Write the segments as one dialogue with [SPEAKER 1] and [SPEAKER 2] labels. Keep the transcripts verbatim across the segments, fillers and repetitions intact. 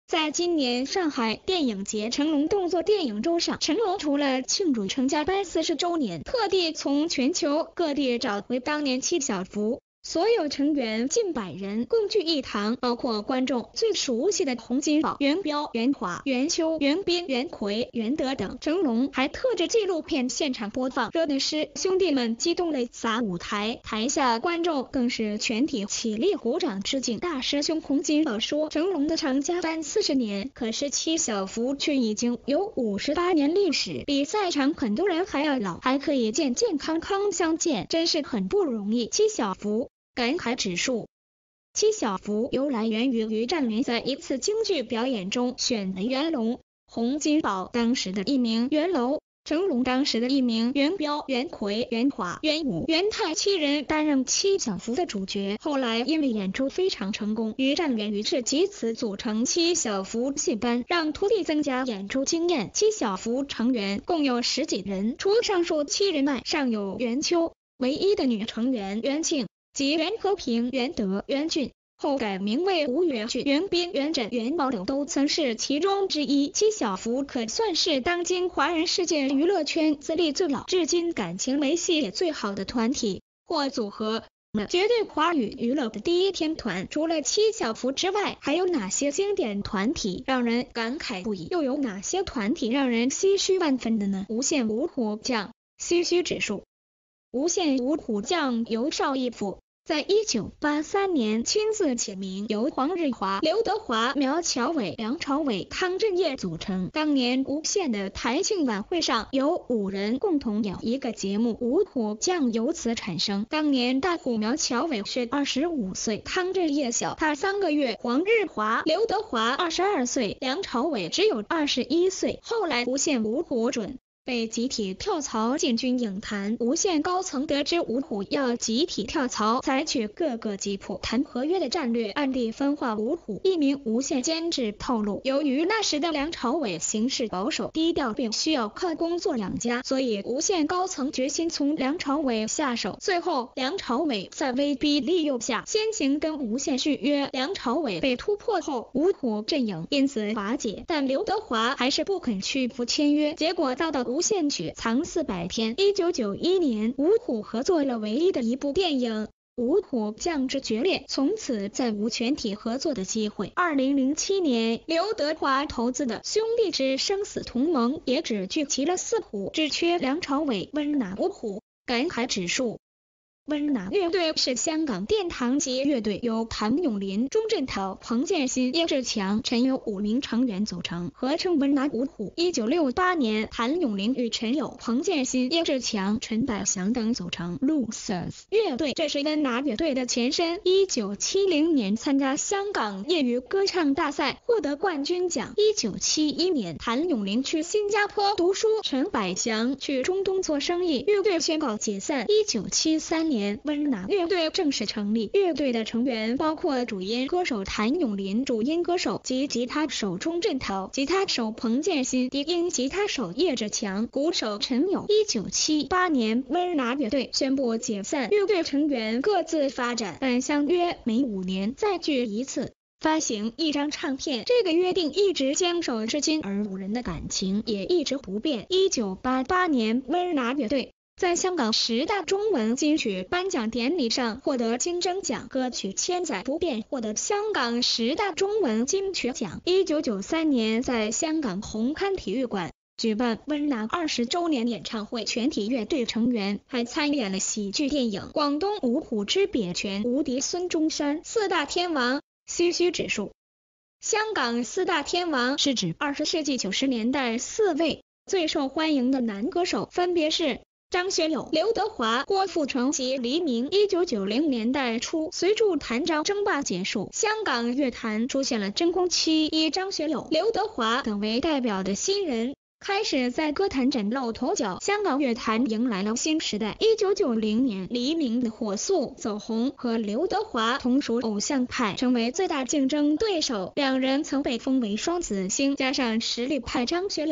[SPEAKER 1] 在今年上海电影节成龙动作电影周上，成龙除了庆祝成家班四十周年，特地从全球各地找回当年七小福。所有成员近百人共聚一堂，包括观众最熟悉的洪金宝、袁彪、袁华、袁秋、袁彬、袁奎、袁德等。成龙还特制纪录片现场播放，热的是兄弟们激动泪洒舞台，台下观众更是全体起立鼓掌致敬。大师兄洪金宝说，成龙的成家班四十年，可是七小福却已经有五十八年历史，比在场很多人还要老，还可以健健康康相见，真是很不容易。七小福感慨指数。七小福由来源于于占元在一次京剧表演中选了袁龙、洪金宝当时的艺名袁楼，成龙当时的艺名袁彪、袁奎、袁华、袁武、袁泰七人担任七小福的主角。后来因为演出非常成功，于占元于是藉此组成七小福戏班，让徒弟增加演出经验。七小福成员共有十几人，除上述七人外，尚有袁秋，唯一的女成员袁庆及袁和平、袁德、袁俊，后改名为吴元俊、袁彬、袁振、袁宝等都曾是其中之一。七小福可算是当今华人世界娱乐圈资历最老、至今感情维系也最好的团体或组合，绝对华语娱乐的第一天团。除了七小福之外，还有哪些经典团体让人感慨不已？又有哪些团体让人唏嘘万分的呢？无线五虎将唏嘘指数。无线五虎将由邵逸夫在一九八三年亲自起名，由黄日华、刘德华、苗侨伟、梁朝伟、汤镇业组成。当年无线的台庆晚会上，有五人共同演一个节目，五虎将由此产生。当年大虎苗侨伟是二十五岁，汤镇业小他三个月；黄日华、刘德华二十二岁，梁朝伟只有二十一岁。后来无线五虎准被集体跳槽进军影坛，无线高层得知五虎要集体跳槽，采取各个吉普谈合约的战略，暗地分化五虎。一名无线监制透露，由于那时的梁朝伟行事保守低调，并需要靠工作养家，所以无线高层决心从梁朝伟下手。最后梁朝伟在威逼利诱下先行跟无线续约，梁朝伟被突破后，五虎阵营因此瓦解，但刘德华还是不肯屈服签约，结果遭到无线雪藏四百天。一九九一年，五虎合作了唯一的一部电影《五虎将之决裂》，从此再无全体合作的机会。二零零七年，刘德华投资的《兄弟之生死同盟》也只聚齐了四虎，只缺梁朝伟、温拿五虎。感慨指数。温拿乐队是香港殿堂级乐队，由谭咏麟、钟镇涛、彭建新、叶志强、陈友五名成员组成，合称温拿五虎。一九六八年，谭咏麟与陈友、彭建新、叶志强、陈百祥等组成 Losers 乐队，这是温拿乐队的前身。一九七零年参加香港业余歌唱大赛，获得冠军奖。一九七一年，谭咏麟去新加坡读书，陈百祥去中东做生意，乐队宣告解散。一九七三年，温拿乐队正式成立，乐队的成员包括主音歌手谭咏麟、主音歌手及吉他手钟镇涛、吉他手彭建新、低音吉他手叶志强、鼓手陈友。一九七八年，温拿乐队宣布解散，乐队成员各自发展，但相约每五年再聚一次，发行一张唱片。这个约定一直坚守至今，而五人的感情也一直不变。一九八八年，温拿乐队在香港十大中文金曲颁奖典礼上获得金钟奖，歌曲《千载不变》获得香港十大中文金曲奖。一九九三年，在香港红磡体育馆举办温拿二十周年演唱会，全体乐队成员还参演了喜剧电影《广东五虎之别拳》，无敌孙中山。四大天王唏嘘指数。香港四大天王是指二十世纪九十年代四位最受欢迎的男歌手，分别是张学友、刘德华、郭富城及黎明。一九九零年代初，随着谭张争霸结束，香港乐坛出现了真空期，以张学友、刘德华等为代表的新人开始在歌坛崭露头角，香港乐坛迎来了新时代。一九九零年，黎明的火速走红和刘德华同属偶像派，成为最大竞争对手，两人曾被封为双子星，加上实力派张学友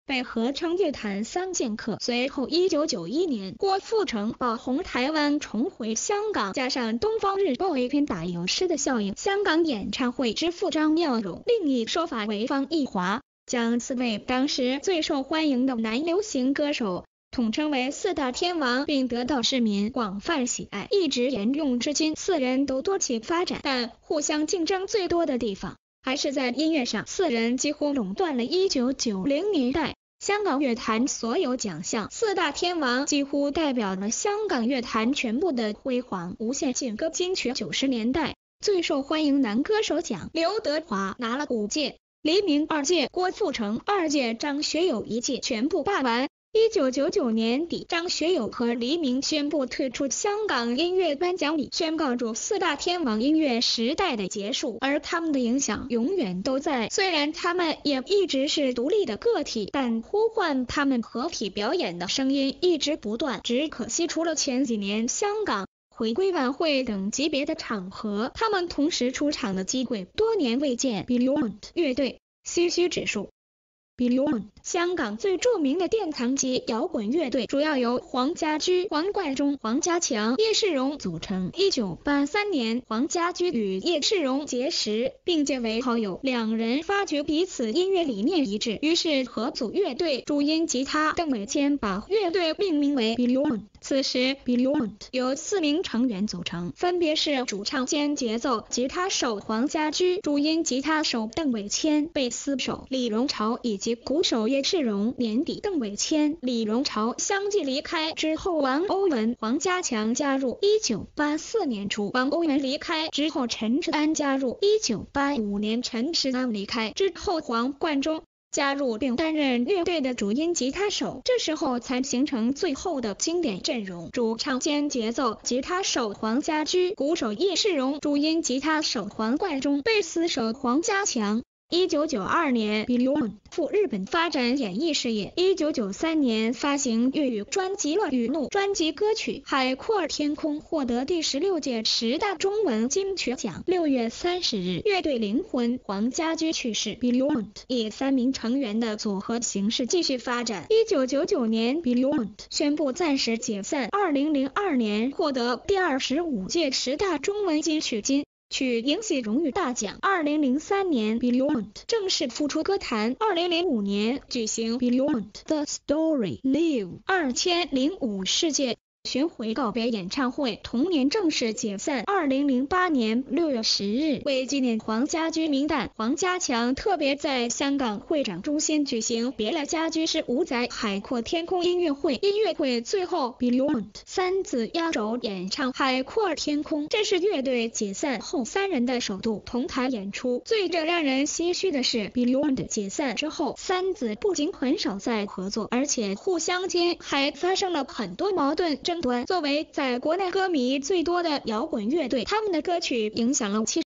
[SPEAKER 1] 被合称乐坛三剑客。随后一九九一年，郭富城爆红台湾，重回香港，加上东方日报一篇打油诗的效应，香港演唱会之父张耀荣，另一说法为方逸华，将四位当时最受欢迎的男流行歌手统称为四大天王，并得到市民广泛喜爱，一直沿用至今。四人都多起发展，但互相竞争最多的地方还是在音乐上，四人几乎垄断了一九九零年代香港乐坛所有奖项。四大天王几乎代表了香港乐坛全部的辉煌。无线劲歌金曲九十年代最受欢迎男歌手奖，刘德华拿了五届，黎明二届，郭富城二届，张学友一届，全部霸完。一九九九年底，张学友和黎明宣布退出香港音乐颁奖礼，宣告住四大天王音乐时代的结束，而他们的影响永远都在。虽然他们也一直是独立的个体，但呼唤他们合体表演的声音一直不断。只可惜除了前几年香港回归晚会等级别的场合，他们同时出场的机会多年未见。Beyond 乐队唏嘘指数。Beyond 香港最著名的殿堂级摇滚乐队，主要由黄家驹、黄贯中、黄家强、叶世荣组成。一九八三年，黄家驹与叶世荣结识，并结为好友，两人发觉彼此音乐理念一致，于是合组乐队。主音吉他邓伟谦把乐队命名为 Beyond。此时 Beyond 由四名成员组成，分别是主唱兼节奏吉他手黄家驹、主音吉他手邓伟谦、贝斯手李荣潮以及鼓手叶世荣。年底，邓伟谦、李荣潮相继离开之后，王欧文、黄家强加入。一九八四年初，王欧文离开之后，陈世安加入。一九八五年，陈世安离开之后，黄贯中加入并担任乐队的主音吉他手，这时候才形成最后的经典阵容：主唱兼节奏吉他手黄家驹，鼓手叶世荣，主音吉他手黄贯中，贝斯手黄家强。一九九二年 Beyond 赴日本发展演艺事业。一九九三年发行粤语专辑《乱与怒》，专辑歌曲《海阔天空》获得第十六届十大中文金曲奖。六月三十日，乐队灵魂黄家驹去世， Beyond 以三名成员的组合形式继续发展。一九九九年 Beyond 宣布暂时解散。二零零二年获得第二十五届十大中文金曲金曲影喜荣誉大奖。二零零三年 Beyond 正式复出歌坛。二零零五年举行 Beyond The Story Live 二千零五世界巡回告别演唱会，同年正式解散。二零零八年六月十日，为纪念黄家驹名旦，黄家强特别在香港会展中心举行别了家驹是五载海阔天空音乐会。音乐会最后 Beyond 三子压轴演唱海阔天空，这是乐队解散后三人的首度同台演出。最让人唏嘘的是 Beyond 解散之后，三子不仅很少再合作，而且互相间还发生了很多矛盾争端。作为在国内歌迷最多的摇滚乐队，他们的歌曲影响了七